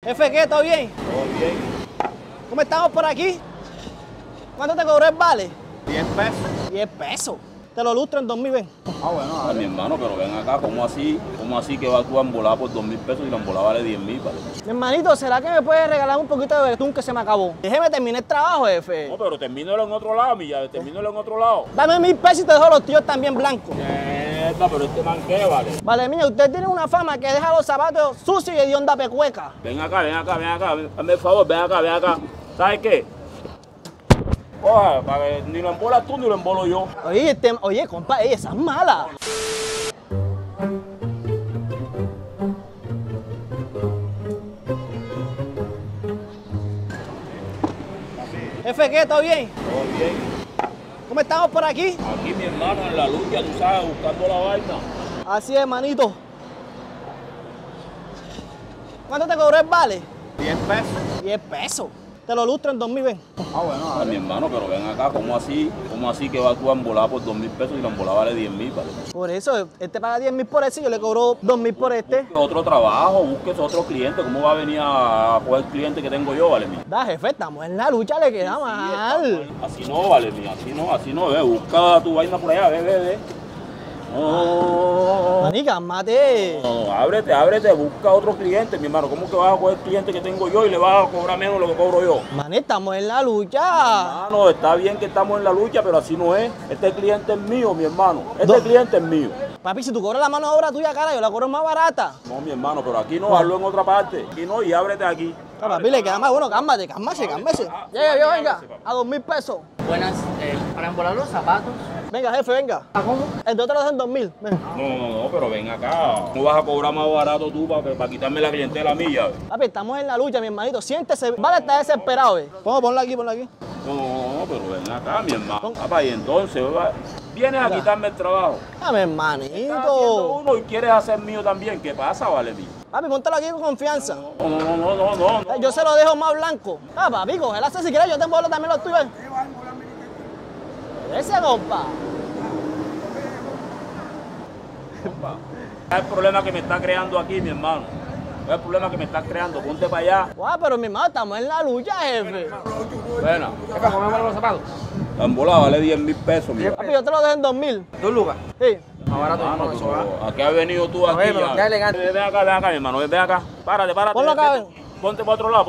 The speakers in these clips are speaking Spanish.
Jefe, ¿qué? ¿Todo bien? Todo bien. ¿Cómo estamos por aquí? ¿Cuánto te cobró el vale? 10 pesos. 10 pesos. Te lo lustro en 2000, ven. Ah, bueno, mi hermano, pero ven acá, ¿cómo así? ¿Cómo así que vas tú a embolar por 2.000 pesos y la embolada vale 10.000, vale? Mi hermanito, ¿será que me puedes regalar un poquito de betún que se me acabó? Déjeme terminar el trabajo, jefe. No, pero termínalo en otro lado, mi llave, termínalo en otro lado. Dame 1000 pesos y te dejo los tíos también blancos. Pero este man, ¿qué vale? Vale, mía, usted tiene una fama que deja los zapatos sucios y hedionda pecueca. Ven acá, ven acá, ven acá, hazme el favor, ven acá, ven acá. ¿Sabes qué? Coja, para que ni lo embolas tú ni lo embolo yo. Oye, compa, esa es mala. Jefe, ¿qué? ¿Todo bien? Todo bien. ¿Cómo estamos por aquí? Aquí mi hermano en la lucha, tú sabes, buscando la vaina. Así es, manito. ¿Cuánto te cobró el vale? 10 pesos. 10 pesos. Te lo lustro en 2000, ven. Ah, bueno, mi hermano, pero ven acá, ¿cómo así que vas tú a embolar por 2.000 pesos y la embolada vale 10.000, vale? Por eso, este paga 10.000 por ese y yo le cobro 2.000 por este. Busque otro trabajo, busques otro cliente. ¿Cómo va a venir a coger el cliente que tengo yo, vale, mío? Da, jefe, estamos en la lucha, le queda mal. Así no, vale, mío, así no, ve, busca tu vaina por allá, ve. No, Maní, cálmate. no, ábrete, busca otro cliente, mi hermano. ¿Cómo que vas a coger el cliente que tengo yo y le vas a cobrar menos de lo que cobro yo? Maní, estamos en la lucha. Hermano, está bien que estamos en la lucha, pero así no es. Este cliente es mío, mi hermano. Este cliente es mío. Papi, si tú cobras la mano de obra tuya, cara, yo la cobro más barata. No, mi hermano, pero aquí no, hazlo en otra parte. Aquí no, y ábrete aquí. Papi, le queda más. Bueno, cálmate. Llega yo, venga, a 2.000 pesos. Buenas, para embolar los zapatos. Venga, jefe, venga. ¿A cómo? El de otro lo dejo en 2.000. Ven. No, pero ven acá. ¿Cómo vas a cobrar más barato tú para quitarme la clientela mía? Papi, estamos en la lucha, mi hermanito. Siéntese. Vale, está desesperado, ve. Ponlo aquí. No, pero ven acá, mi hermano. Papá, y entonces, vienes a quitarme el trabajo. Dame, Estás haciendo hermanito. uno y quieres hacer mío también. ¿Qué pasa, vale, mío? Papi, póntelo aquí con confianza. No. Yo se lo dejo más blanco. Ah, papi, cógela si quieres, yo te embolo también los tuyos. Ese compa. Es el problema que me está creando aquí, mi hermano. Es el problema que me está creando. Ponte para allá. Guau, pero mi hermano, estamos en la lucha, jefe. Bueno, Jefe, ¿cómo embolar los zapatos? la embolada vale 10.000 pesos, mi hermano. Papi, yo te lo dejo en 2.000. ¿2 lucas? Sí. Más barato Hermano, no, eso va. pero ¿a qué has venido tú aquí? pero ya? qué elegante. Ven acá, mi hermano. Ven acá. Párate. Ponlo acá, Vete. Ponte para otro lado,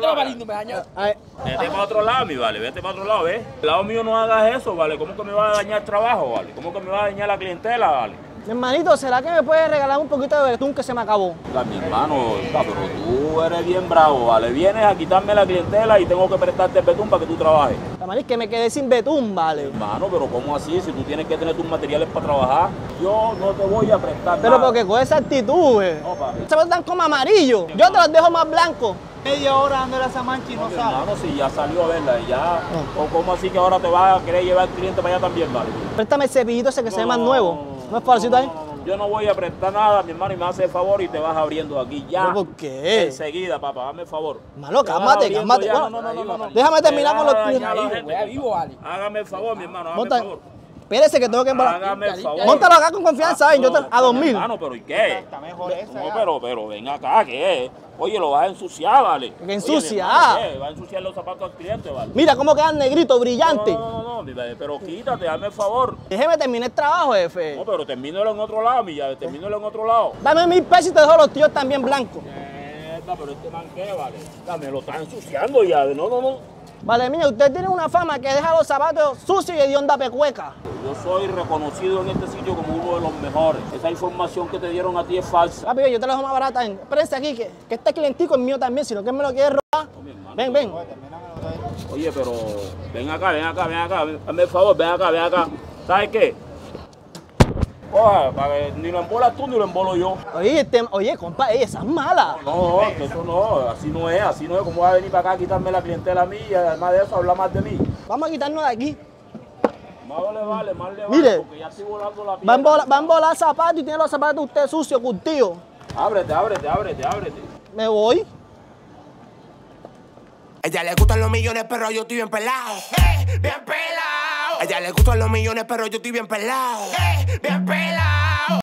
Ay, Vete para otro lado, mi vale. Vete para otro lado, ¿ves? Al lado mío no hagas eso, ¿vale? ¿Cómo que me va a dañar el trabajo, vale? ¿Cómo que me va a dañar la clientela, vale? mi hermanito, ¿será que me puedes regalar un poquito de betún que se me acabó? Mi hermano, pero tú eres bien bravo, ¿vale? Vienes a quitarme la clientela y tengo que prestarte el betún para que tú trabajes. La manera es que me quedé sin betún, vale. Hermano, pero ¿cómo así? Si tú tienes que tener tus materiales para trabajar, yo no te voy a prestar Pero nada. porque con esa actitud, güey. No, papi. Se están como amarillos. Yo te los dejo más blancos. Media hora dándole a esa mancha y No, mi hermano, si ya salió a verla y ya. ¿O cómo así que ahora te vas a querer llevar el cliente para allá también, vale? Préstame el cepillito ese que se ve más nuevo. ¿No es fácil ahí? Yo no voy a prestar nada, mi hermano, y me hace el favor y te vas abriendo aquí ya. ¿Pero por qué? Enseguida, papá, hazme el favor. Malo, Te vas cálmate. abriendo Bueno, ya. No. déjame terminar Te con vas los a tuyos. dañar a la gente. vivo, vale. Hágame el favor, mi hermano, hágame Monta- el favor. Espérese que tengo que embolar. Hágame el favor. Móntalo acá con confianza, ¿saben? Yo te, a 2.000. Hermano, pero ¿y qué? Está mejor esa. No, pero ven acá, ¿qué? Oye, lo vas a ensuciar, ¿vale? ¿Qué Oye, ensuciar? mi hermano, ¿qué? Vas a ensuciar los zapatos al cliente, ¿vale? Mira cómo quedan negritos, brillantes. No, mi bebé, pero quítate, hazme el favor. Déjeme terminar el trabajo, jefe. No, pero termínalo en otro lado, mi llave, termínalo en otro lado. Dame 1000 pesos y te dejo los tíos también blancos. Pero este man, ¿qué, vale? Me lo está ensuciando ya, no. Vale, mía, usted tiene una fama que deja los zapatos sucios y hedionda pecueca. Yo soy reconocido en este sitio como uno de los mejores. Esa información que te dieron a ti es falsa. Papi, yo te lo dejo más barata. Espérense aquí, que este clientico es mío también, sino que él me lo quiere robar. No, mi hermano, Ven. Oye, pero ven acá, hazme el favor, ven acá. ¿Sabes qué? Coja, para que ni lo embolas tú ni lo embolo yo. Oye, compa, esa es mala. No, que eso no, así no es. ¿Cómo va a venir para acá a quitarme la clientela a mí y además de eso hablar más de mí? Vamos a quitarnos de aquí. Más le vale, Mire, porque ya estoy volando la Va a pierna. embolar zapatos y tiene los zapatos usted sucios, curtidos. Ábrete. Me voy. A ella le gustan los millones, pero yo estoy bien pelado. Bien pelado. A ella le gustan los millones, pero yo estoy bien pelado. Bien pelado.